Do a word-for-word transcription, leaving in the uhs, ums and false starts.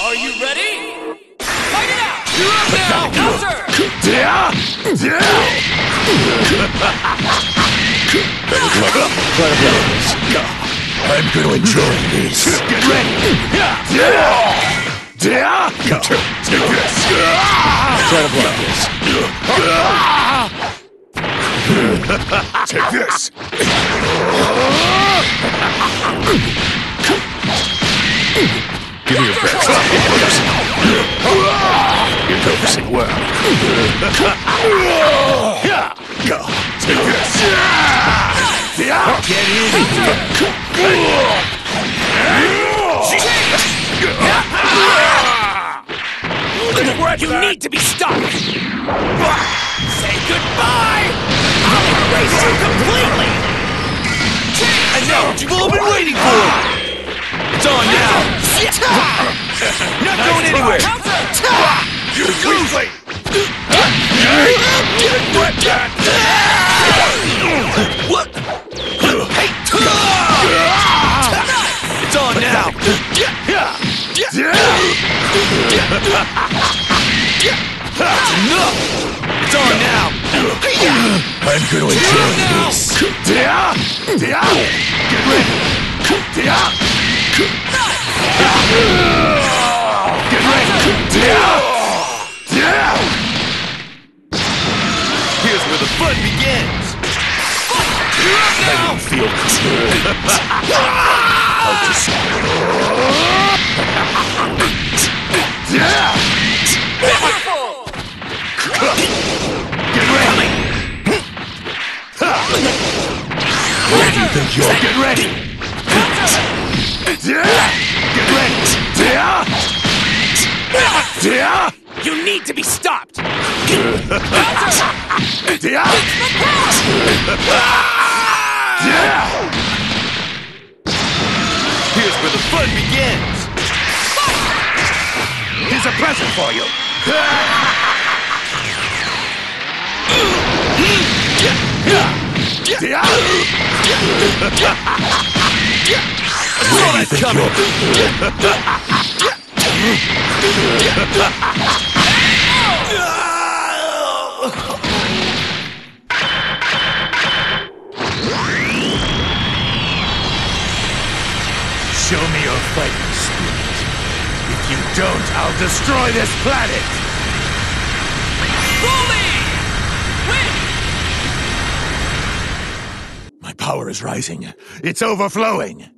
Are you ready? Fight it out! You're up now! Counter! I'm gonna enjoy this. Get ready! Counter! Take this! Try to block this. Take this! Give me your best. You're focusing well. Take this! Get in here! You need to be stopped! Say goodbye! I'll erase you completely! And now what you've all been waiting for! It's on now! Not going anywhere! You're goofy! What? Hey! It's on now! Enough! It's on now! I'm gonna enjoy this! Get ready! Get ready! Here's where the fun begins! I don't feel good. How to say? Get ready! Where do you think you're? Get ready! Get ready! You need to be stopped! Here's where the fun begins! Here's a present for you! Where do you think you're? Show me your fighting spirit. If you don't, I'll destroy this planet! Bully! Win! My power is rising. It's overflowing.